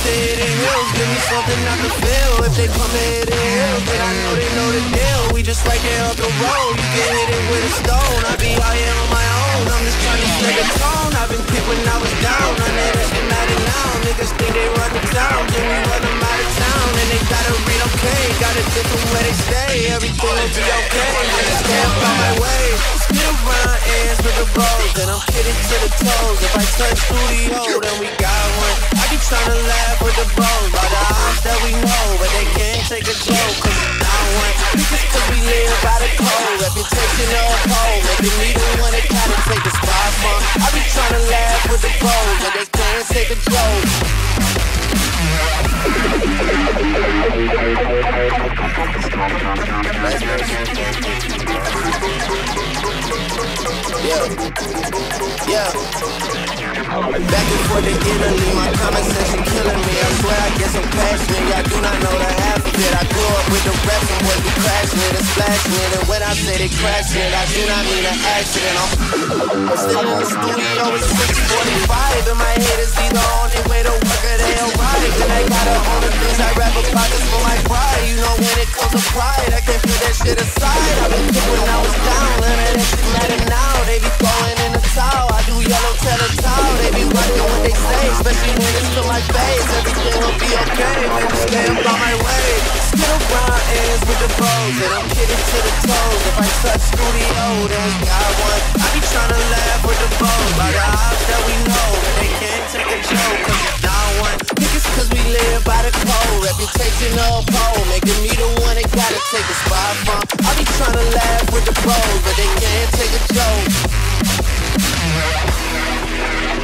stay in the hills, give me something I can feel. If they come and hit the hills, then I know they know the deal. We just right there up the road, you can hit it with a stone. I be out here on my own, I'm just trying to set a tone. I've been kicked when I was down, none of that shit matter now. Niggas think they run the town, then we run them out of town. And they gotta relocate, gotta different where they stay. Everything will be okay, I just can't find my way. Spit around ends with the bros, and I'm kidding to the toes. If I touch studio, then we got one. I be tryna laugh with the bros by the odds that we know, but they can't take a joke, cause it's not one. Just cause we live by the code, reputation of uphold, making me the one that gotta take the spot from. I be tryna laugh with the bros, but they can't take a joke. Yeah. Back and forth to Italy, my comment section killing me. I swear I get some passionate, y'all do not know the half of it. I grew up with the rap and boys be crashing it and splashing it. And when I say they crashing it, I do not mean an accident. I'm still in the studio, it's 6:45, and my head is either on their way to work or they arrive. And I gotta own the things I rap about just for my pride. You know when it comes to pride, I can't put that shit aside. I've been kicked when I was down, none of that shit matter now. They be throwing in the towel, I do yellow tell-a-towel. They be rocking what they say, especially when it's to my face. Everything will be okay, man, just stay up on my way. Spit around ends with the bros, and I'm kidding to the toes. If I touch studio, then we got one. I be tryna laugh with the bros by the odds that we know, but they can't take a joke, cause it's not one. Niggas cause we live by the code, reputation of uphold, making me the one that gotta take a spot from. I be tryna laugh with the bros, but they can't take a joke.